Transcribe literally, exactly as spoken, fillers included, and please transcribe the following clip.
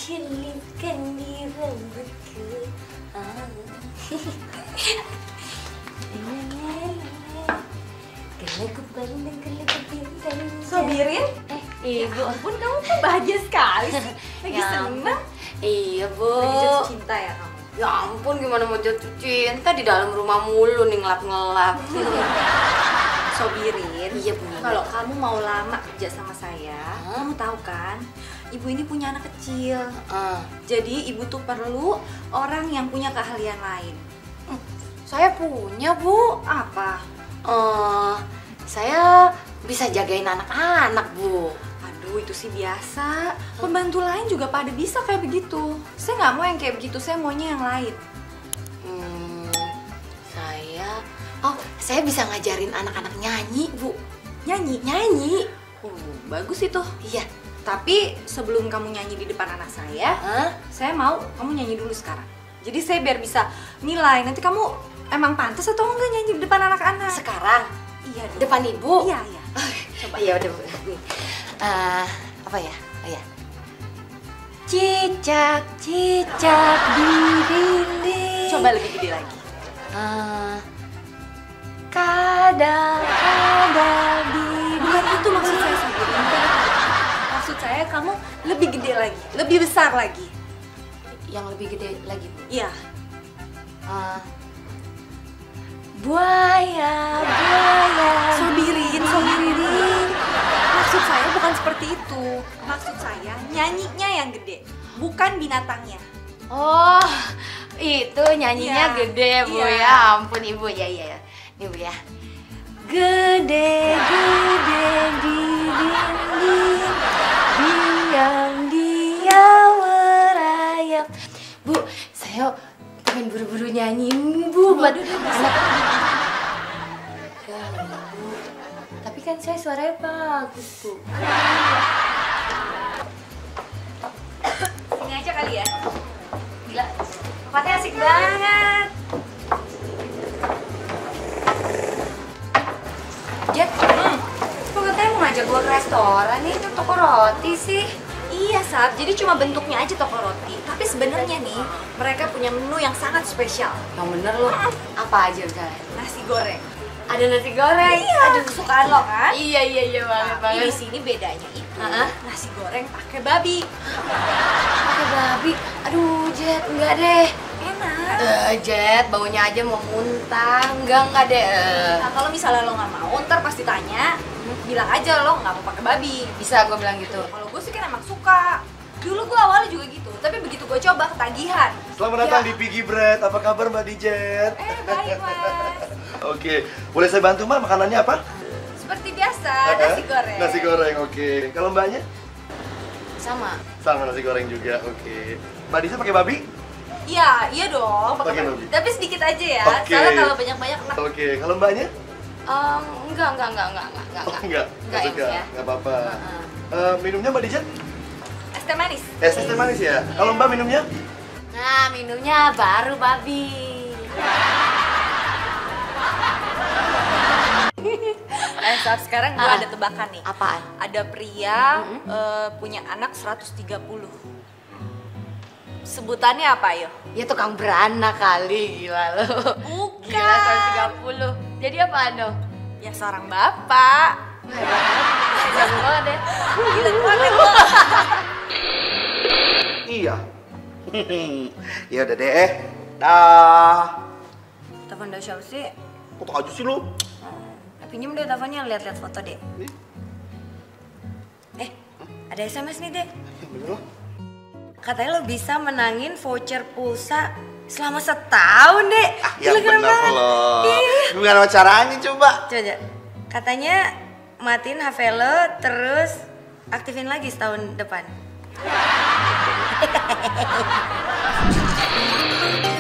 Celupkan di rambutku. Kalau ku pandang, kalau ku bintang. Sobirin? Eh, Ibu, ampun kamu kok bahagia sekali sih. Lagi Ya seneng. Iya, Bu. Lagi jatuh cinta ya kamu? Ya ampun, gimana mau jatuh cinta di dalam rumah mulu nih ngelap-ngelap. Sobirin, Iya, Bu. kalau kamu mau lama kerja sama saya, Hah? kamu tahu kan, ibu ini punya anak kecil. Ah, Jadi ibu tuh perlu orang yang punya keahlian lain. saya punya, Bu. Apa? Eh, saya bisa jagain anak-anak, Bu. Aduh, itu sih biasa. Pembantu lain juga pada bisa kayak begitu. Saya nggak mau yang kayak begitu, saya maunya yang lain. Hmm, saya, oh, saya bisa ngajarin anak-anak nyanyi, Bu. Nyanyi? Nyanyi. Oh, bagus itu. Iya. Tapi sebelum kamu nyanyi di depan anak saya, Hah? saya mau kamu nyanyi dulu sekarang. Jadi saya biar bisa nilai. Nanti kamu emang pantas atau enggak nyanyi di depan anak-anak? Sekarang Iya dong. depan Ibu. Iya, iya. Coba. Iya udah, Bu. Eh, apa ya? Oh ya. Cicak, cicak di dinding. Coba lebih gede lagi. Eh, kadal, kadal di Bukan itu maksud saya sendiri. Bukan itu. Maksud saya kamu lebih gede lagi, lebih besar lagi. yang lebih gede lagi, Bu. Iya. Eh, buaya, buaya. Sobirin, sobirin. Maksud saya bukan seperti itu. Maksud saya nyanyinya yang gede, bukan binatangnya. Oh, itu nyanyinya Iya. gede, Bu. Iya. Ya ampun, Ibu. Ya, iya, ya. Nih, Bu, ya. Gede, gede di dinding, diam, diam merayap. Bu, saya pengen buru-buru nyanyi, Bu, buat anak. Ya, Bu. Tapi kan saya suaranya bagus, Bu. Ini aja kali ya. Gila. Tempatnya asik banget. Jet, hmm. Kok katanya mau ngajak gua ke restoran nih, itu toko roti sih. Iya, Sab. Jadi cuma bentuknya aja toko roti. Tapi sebenarnya nih, mereka punya menu yang sangat spesial. Yang bener lo, apa aja misalnya? Nasi goreng. Ada nasi goreng. Iya, aduh kesukaan lo kan? Iya, iya, iya banget, Tapi di banget. sini bedanya itu Hah? nasi goreng pakai babi. Pakai babi. Aduh, Jet, enggak deh. Enak. Eh, Jet, baunya aja mau muntah. Enggak, enggak deh. Eh. Nah, kalau misalnya lo nggak mau, ntar pas ditanya, bilang aja lo nggak mau pakai babi. Bisa gue bilang gitu. Kalau gue sih kan emang suka. Dulu gue awalnya juga gitu, tapi begitu gue coba ketagihan. Selamat datang Ya. di Piggy Bread. Apa kabar Mbak Dijet? Eh, baik mas. Oke, boleh saya bantu Mbak makanannya apa? Seperti biasa, nasi goreng. Nasi goreng, oke. Kalau Mbaknya? Sama. Sama nasi goreng juga, oke. Mbak Dijet pakai babi? Iya, iya dong. Pakai Pakai babi. Tapi sedikit aja ya. Oke. Soalnya kalau banyak-banyak enak. Oke, kalau Mbaknya? Um, enggak, enggak, enggak, enggak, enggak, enggak. Oh, enggak, Enggak enggak suka, ya. enggak apa-apa. Heeh. Eh, minumnya Mbak Dijet? Es teh manis. Es teh manis ya? Kalau Mbak minumnya? Nah, minumnya baru babi. Eh, saat sekarang gue Ah. ada tebakan nih. Apaan? Ada pria Mm-mm. eh, punya anak seratus tiga puluh. Sebutannya apa, yo? Ya tukang beranak kali, gila lo. Bukan. Gila, seratus tiga puluh. Jadi apaan dong? Ya seorang bapak. Hebat banget. Jago banget deh. Gila banget lo. Iya. Ya udah deh, eh. Dah. Telepon dari siapa sih? Kok aja sih lu? Eh, pinjem deh teleponnya, lihat-lihat foto deh. Nih, Eh, ada S M S nih deh. bener loh. Katanya lo bisa menangin voucher pulsa selama setahun deh. Ah, Gila, yang keren bener banget. loh. Iya, iya. Gimana caranya coba? Coba, coba. Katanya matiin H P lo terus aktifin lagi setahun depan.